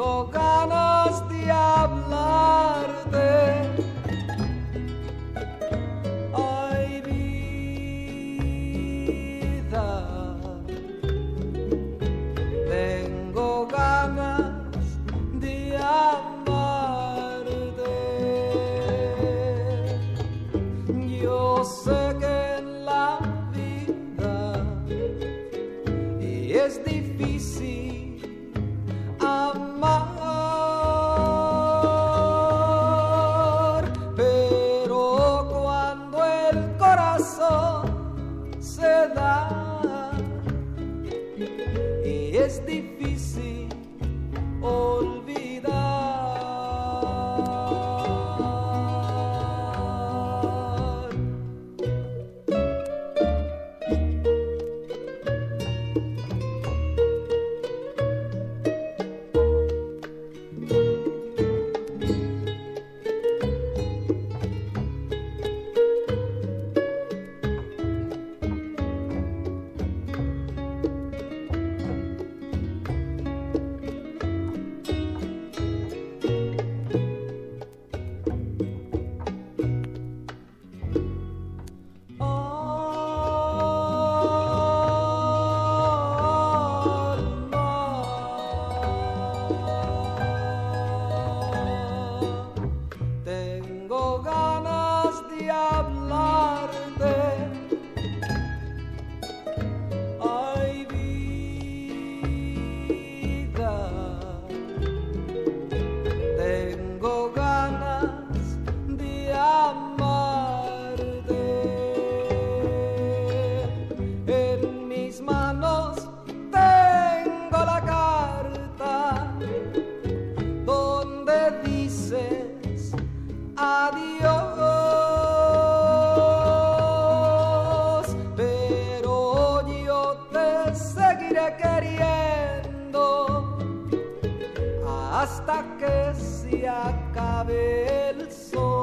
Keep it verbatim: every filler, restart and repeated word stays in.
Tengo ganas de hablarte. Ay, vida, tengo ganas de amarte. Yo sé que en la vida es difícil amar, pero cuando el corazón se da y es difícil olvidar. Tengo ganas de hablarte. Ay, vida, tengo ganas de amarte. En mis manos tengo la carta donde dices adiós, pero yo te seguiré queriendo hasta que se acabe el sol.